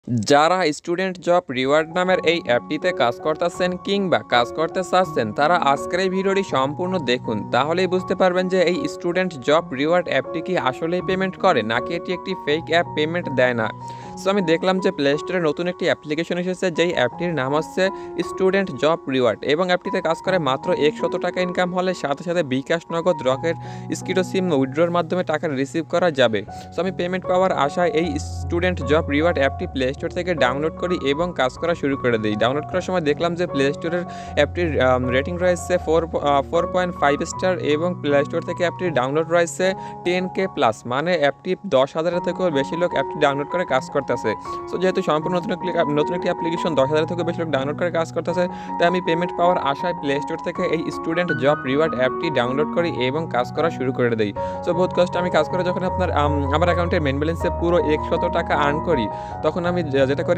যারা student job reward নামের এই অ্যাপটিতে কাজ করতেছেন কিংবা কাজ করতে চাচ্ছেন তারা আজকের এই ভিডিওটি সম্পূর্ণ দেখুন, তাহলেই বুঝতে পারবেন যে এই স্টুডেন্ট জব রিওয়ার্ড অ্যাপটি কি আসলেই পেমেন্ট করে নাকি এটি একটি ফেক অ্যাপ, পেমেন্ট দেয় না। সো আমি দেখলাম যে প্লে স্টোরে নতুন একটি অ্যাপ্লিকেশন এসেছে, যেই অ্যাপটির নাম হচ্ছে স্টুডেন্ট জব রিওয়ার্ড এবং অ্যাপটিতে কাজ করে মাত্র 100 টাকা ইনকাম হলে সাথে সাথে বিকাশ, নগদ, রকেট, স্কিটো সিম উইথড্রোর মাধ্যমে টাকা রিসিভ করা যাবে। সো আমি পেমেন্ট পাওয়ার আশায় এই স্টুডেন্ট জব রিওয়ার্ড অ্যাপটি প্লে স্টোর থেকে ডাউনলোড করি এবং কাজ করা শুরু করে দিই। ডাউনলোড করার সময় দেখলাম যে প্লে স্টোরের অ্যাপটির রেটিং রয়েছে 4.5 স্টার এবং প্লে স্টোর থেকে অ্যাপটির ডাউনলোড রয়েছে 10K প্লাস, মানে অ্যাপটি 10,000 থেকেও বেশি লোক অ্যাপটি ডাউনলোড করে কাজ করতেছে। সো যেহেতু সম্পূর্ণ নতুন একটি অ্যাপ্লিকেশন 10,000 থেকেও বেশি লোক ডাউনলোড করে কাজ করতেছে, তাই আমি পেমেন্ট পাওয়ার আশায় প্লে স্টোর থেকে এই স্টুডেন্ট জব রিওয়ার্ড অ্যাপটি ডাউনলোড করি এবং কাজ করা শুরু করে দিই। সো বহুত কষ্টে আমি কাজ করে যখন আমার অ্যাকাউন্টের মেন ব্যালেন্সে পুরো 100 টাকা আর্ন করি, তখন আমি যেটা করি,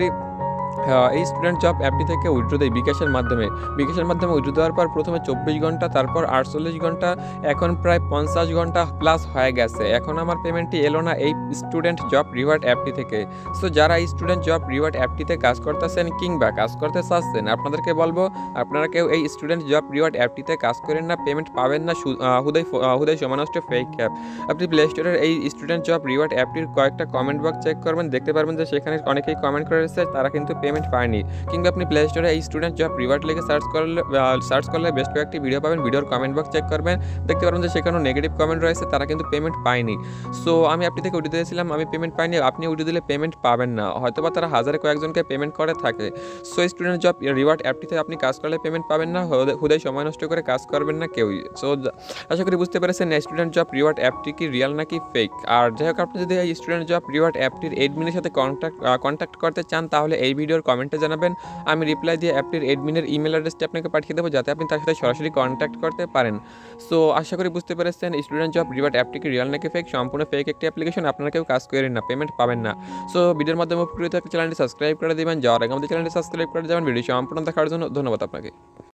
এই স্টুডেন্ট জব অ্যাপটি থেকে উইথড্র দেই বিকাশের মাধ্যমে। উইথড্র দেওয়ার পর প্রথমে 24 ঘন্টা, তারপর 48 ঘন্টা, এখন প্রায় 50 ঘন্টা প্লাস হয়ে গেছে। এখন আমার পেমেন্টটি এলো না এই স্টুডেন্ট জব রিওয়ার্ড অ্যাপটি থেকে। সো যারা এই স্টুডেন্ট জব রিওয়ার্ড অ্যাপটিতে কাজ করতেছেন কিংবা কাজ করতে চাচ্ছেন, আপনাদেরকে বলবো আপনারা কেউ এই স্টুডেন্ট জব রিওয়ার্ড অ্যাপটিতে কাজ করেন না, পেমেন্ট পাবেন না, হুদাই সমানষ্ট ফেক অ্যাপ। আপনি প্লে স্টোরের এই স্টুডেন্ট জব রিওয়ার্ড অ্যাপটির কয়েকটা কমেন্ট বক্স চেক করবেন, দেখতে পারবেন যে সেখানে অনেকেই কমেন্ট করে এসেছে তারা কিন্তু পেমেন্ট পায়নি। কিংবা আপনি প্লে স্টোরে এই স্টুডেন্ট জব রিওয়ার্ড লিখে সার্চ করলে বেশ কয়েকটি ভিডিও পাবেন, ভিডিওর কমেন্ট বক্স চেক করবেন, দেখতে পারবেন যে সেখানেও নেগেটিভ কমেন্ট রয়েছে, তারা কিন্তু পেমেন্ট পায়নি। সো আমি আপনি থেকে উঠিয়ে দিয়েছিলাম, আমি পেমেন্ট পাইনি, আপনি উঠিয়ে দিলে পেমেন্ট পাবেন না, হয়তোবা তারা হাজারে কয়েকজনকে পেমেন্ট করে থাকে। সো স্টুডেন্ট জব রিওয়ার্ড অ্যাপটিতে আপনি কাজ করলে পেমেন্ট পাবেন না, হুদাই সময় নষ্ট করে কাজ করবেন না কেউই। সো আশা করি বুঝতে পেরেছেন স্টুডেন্ট জব রিওয়ার্ড অ্যাপটি কি রিয়েল নাকি ফেক। আর যাই হোক, আপনি যদি এই স্টুডেন্ট জব রিওয়ার্ড অ্যাপটির এডমিনের সাথে কন্ট্যাক্ট করতে চান, তাহলে এই ভিডিওর কমেন্টে জানাবেন, আমি রিপ্লাই দিয়ে অ্যাপটির এডমিনের ইমেল অ্যাড্রেসটি আপনাকে পাঠিয়ে দেবো, যাতে আপনি তার সাথে সরাসরি কন্ট্যাক্ট করতে পারেন। সো আশা করি বুঝতে পেরেছেন স্টুডেন্ট জব রিওয়ার্ড অ্যাপটি কি রিয়েল নাকি ফেক। সম্পূর্ণ ফেক একটি অ্যাপ্লিকেশন, আপনারা কেউ কাজ করেন না, পেমেন্ট পাবেন না। সো ভিডিওর মাধ্যমে উপকৃত চ্যানেলটি সাবস্ক্রাইব করে দেবেন, যাওয়ার আগে আমাদের চ্যানেলটি সাবস্ক্রাইব করে যাবেন। ভিডিও সম্পূর্ণ দেখার জন্য ধন্যবাদ আপনাকে।